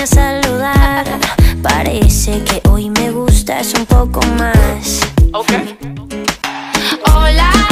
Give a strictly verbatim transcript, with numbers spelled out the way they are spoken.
a saludar. Parece que hoy me gustas un poco más. Okay. Hola.